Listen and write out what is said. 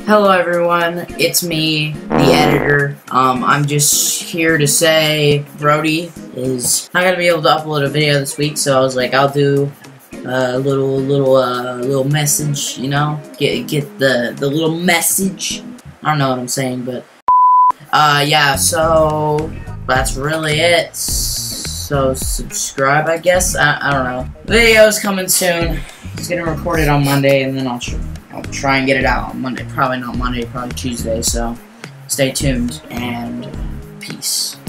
Hello everyone, it's me, the editor. I'm just here to say Brody is not gonna be able to upload a video this week, so I was like, I'll do a little message, you know, get the little message. I don't know what I'm saying, but yeah. So that's really it. So subscribe, I guess. I don't know. The video's coming soon. It's getting recorded on Monday, and then I'll try and get it out on Monday. Probably not Monday, probably Tuesday, so stay tuned, and peace.